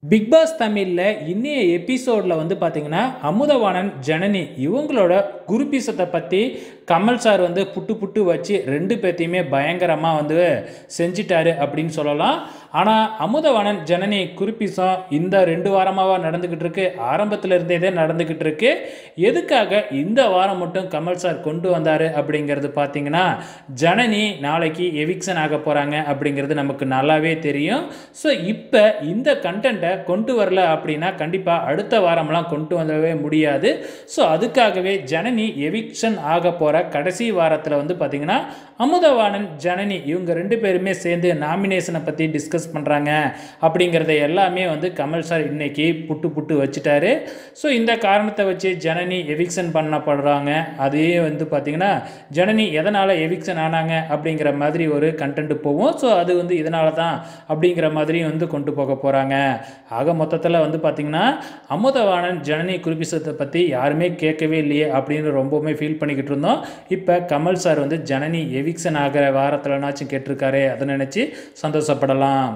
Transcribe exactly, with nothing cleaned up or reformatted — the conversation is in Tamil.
பிக் பாஸ் தமிழில் இன்னைய எபிசோடில் வந்து பார்த்திங்கன்னா அமுதவாணன் ஜனனி இவங்களோட குருபீசத்தை பற்றி கமல் சார் வந்து புட்டு புட்டு வச்சு ரெண்டு பேர்த்தையுமே பயங்கரமாக வந்து செஞ்சிட்டாரு அப்படின்னு சொல்லலாம். ஆனால் அமுதவாணன் ஜனனி குருபீசம் இந்த ரெண்டு வாரமாக நடந்துக்கிட்டு இருக்கு, ஆரம்பத்தில் இருந்தே நடந்துக்கிட்டு இருக்கு. எதுக்காக இந்த வாரம் மட்டும் கமல் சார் கொண்டு வந்தார் அப்படிங்கிறது பார்த்திங்கன்னா, ஜனனி நாளைக்கு எவிக்ஷன் ஆக போகிறாங்க அப்படிங்கிறது நமக்கு நல்லாவே தெரியும். ஸோ இப்போ இந்த கண்டென்ட்டை கொண்டு வரல அப்படின்னா கண்டிப்பாக அடுத்த வாரம்லாம் கொண்டு வரவே முடியாது. ஸோ அதுக்காகவே ஜனனி எவிக்ஷன் ஆக போகிற கடைசி வாரத்தில் வந்து பார்த்திங்கன்னா அமுதவாணன் ஜனனி இவங்க ரெண்டு பேருமே சேர்ந்து நாமினேஷனை பற்றி டிஸ்கஸ் பண்ணுறாங்க அப்படிங்கிறத எல்லாமே வந்து கமல் சார் இன்னைக்கு புட்டு புட்டு வச்சுட்டாரு. ஸோ இந்த காரணத்தை வச்சு ஜனனி எவிக்ஷன் பண்ணப்படுறாங்க. அதே வந்து பார்த்திங்கன்னா ஜனனி எதனால் எவிக்ஷன் ஆனாங்க அப்படிங்கிற மாதிரி ஒரு கண்டென்ட் போகும். ஸோ அது வந்து இதனால தான் அப்படிங்கிற மாதிரி வந்து கொண்டு போக போகிறாங்க. ஆக மொத்தத்தில் வந்து பார்த்திங்கன்னா அமுதவாணன் ஜனனி குருபீசத்தை பற்றி யாருமே கேட்கவே இல்லையே அப்படின்னு ரொம்பவுமே ஃபீல் பண்ணிக்கிட்டு இருந்தோம். இப்போ கமல் சார் வந்து ஜனனி எவிக்ஷன் ஆகிற வாரத்தில்னாச்சும் கேட்டிருக்காரு, அதை நினச்சி சந்தோஷப்படலாம்.